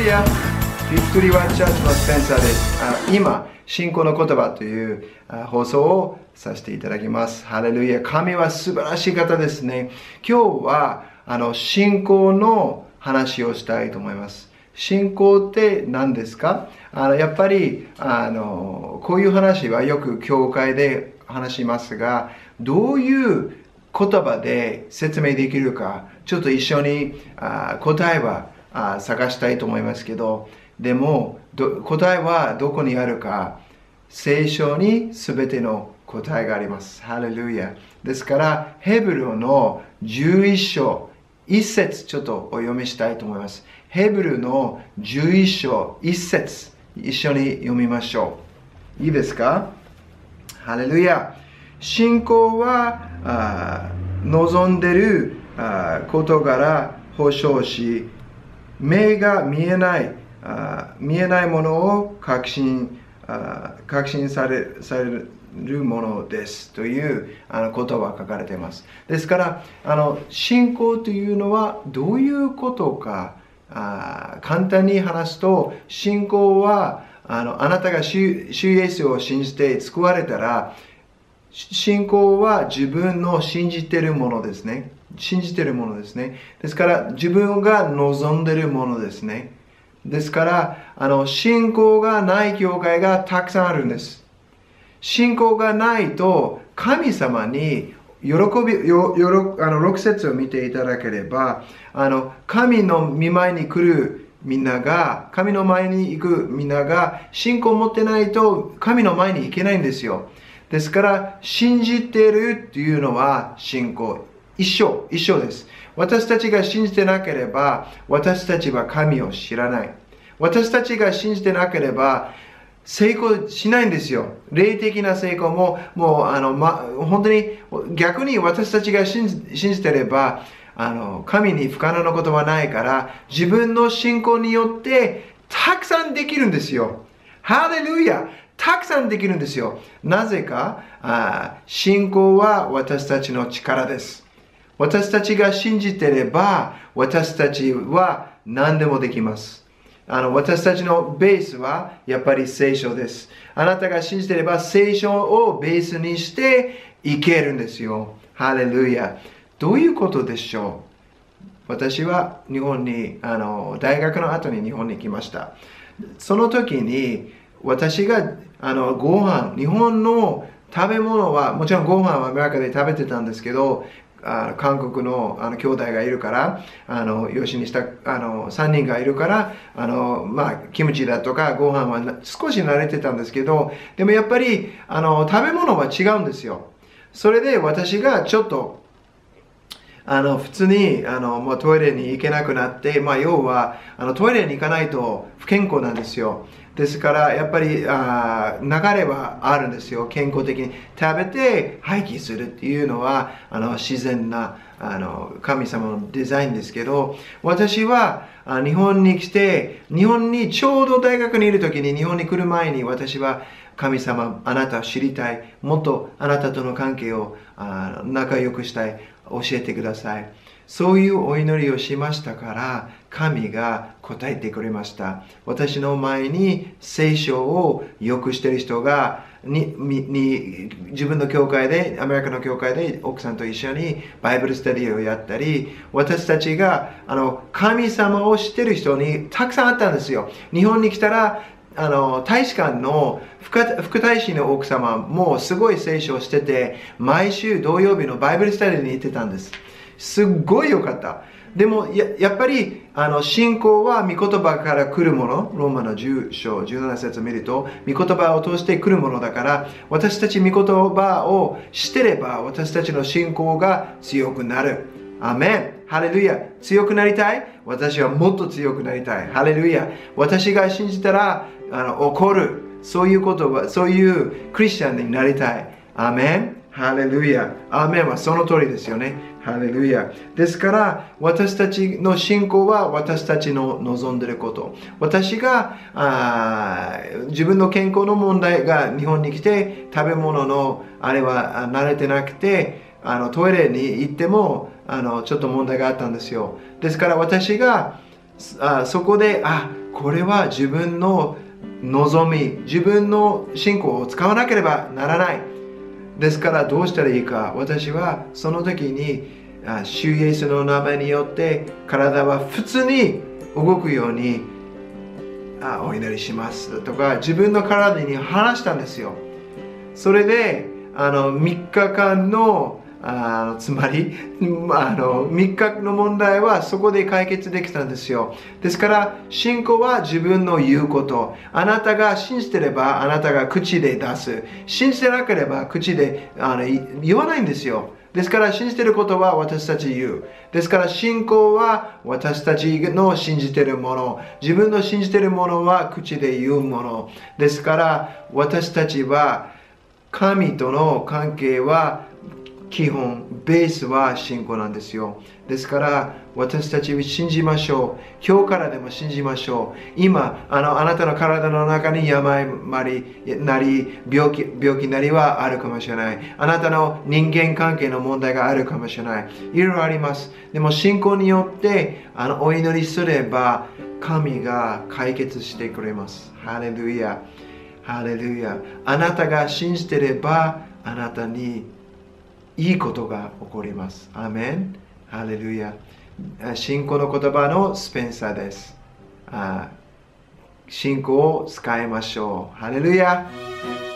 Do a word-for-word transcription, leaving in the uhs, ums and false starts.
ルヤ。ビクトリーワーチャーチのスペンサーです。あ今、信仰の言葉という放送をさせていただきます。ハレルヤ。神は素晴らしい方ですね。今日はあの信仰の話をしたいと思います。信仰って何ですか？あのやっぱりあのこういう話はよく教会で話しますが、どういう言葉で説明できるか、ちょっと一緒にあ答えはあ探したいと思いますけど、でもど答えはどこにあるか、聖書に全ての答えがあります。ハレルヤ。ですから、ヘブルのじゅういっ章、一節ちょっとお読みしたいと思います。ヘブルのじゅういっ章、一節一緒に読みましょう。いいですか？ハレルヤ。信仰はあ望んでいるあ事から保証し、目が見えないあ見えないものを確信あ確信されされるものですというあの言葉が書かれています。ですからあの信仰というのはどういうことか、あ簡単に話すと、信仰はあのあなたが主イエスを信じて救われたら、信仰は自分の信じているものですね。信じているものですね。ですから自分が望んでいるものですね。ですからあの信仰がない教会がたくさんあるんです。信仰がないと神様に喜び、よよあのろく節を見ていただければ、あの神の御前に来るみんなが、神の前に行くみんなが信仰を持ってないと神の前に行けないんですよ。ですから信じているというのは信仰一緒一緒です。私たちが信じてなければ私たちは神を知らない。私たちが信じてなければ成功しないんですよ。霊的な成功ももうあの、ま、本当に逆に私たちが信じ、信じてればあの神に不可能なことはないから、自分の信仰によってたくさんできるんですよ。ハレルヤ。たくさんできるんですよ。なぜか、あ信仰は私たちの力です。私たちが信じてれば、私たちは何でもできます。あの私たちのベースはやっぱり聖書です。あなたが信じてれば聖書をベースにしていけるんですよ。ハレルヤ。どういうことでしょう？私は日本に、あの大学の後に日本に来ました。その時に私があのご飯、日本の食べ物は、もちろんご飯はアメリカで食べてたんですけど、あ韓国のあの兄弟がいるから、あの養子にしたあのさんにんがいるから、あの、まあ、キムチだとかご飯は少し慣れてたんですけど、でもやっぱりあの食べ物は違うんですよ。それで私がちょっとあの普通にあのもうトイレに行けなくなって、まあ、要はあのトイレに行かないと不健康なんですよ。ですからやっぱりあ流れはあるんですよ。健康的に食べて廃棄するっていうのはあの自然なあの神様のデザインですけど、私はあ日本に来て、日本にちょうど大学にいる時に、日本に来る前に私は神様、あなたを知りたい、もっとあなたとの関係をあ仲良くしたい、教えてください。そういうお祈りをしましたから、神が答えてくれました。私の前に聖書をよくしている人がにに自分の教会で、アメリカの教会で奥さんと一緒にバイブルスタディをやったり、私たちがあの神様を知っている人にたくさんあったんですよ。日本に来たらあの大使館の副大使の奥様もすごい聖書をしてて、毎週土曜日のバイブルスタディに行ってたんです。すっごい良かった。でも や, やっぱりあの信仰は御言葉から来るもの。ローマのじゅう章じゅうなな節を見ると、御言葉を通して来るものだから、私たち御言葉を知ってれば私たちの信仰が強くなる。アメン。ハレルヤ。強くなりたい？私はもっと強くなりたい。ハレルヤ。私が信じたらあの怒る。そういうことは、そういうクリスチャンになりたい。アメン。ハレルヤ。アメンはその通りですよね。ハレルヤ。ですから、私たちの信仰は私たちの望んでいること。私があ自分の健康の問題が日本に来て、食べ物のあれは慣れてなくて、あのトイレに行ってもあのちょっと問題があったんですよ。ですから私があそこで、あこれは自分の望み、自分の信仰を使わなければならない。ですからどうしたらいいか。私はその時に主イエスの名前によって体は普通に動くようにあお祈りしますとか自分の体に話したんですよ。それであのみっかかんのあのつまりあのみっかの問題はそこで解決できたんですよ。ですから信仰は自分の言うこと。あなたが信じてればあなたが口で出す。信じてなければ口であの言わないんですよ。ですから信じていることは私たち言う。ですから信仰は私たちの信じているもの。自分の信じているものは口で言うもの。ですから私たちは神との関係は基本、ベースは信仰なんですよ。ですから私たちを信じましょう。今日からでも信じましょう。今、あのあなたの体の中に病なり、病気、病気なりはあるかもしれない。あなたの人間関係の問題があるかもしれない。いろいろあります。でも信仰によってあのお祈りすれば神が解決してくれます。ハレルヤ。ハレルヤ。あなたが信じてればあなたにいいことが起こります。アーメン。ハレルヤ。信仰の言葉のスペンサーです。信仰を使いましょう。ハレルヤ。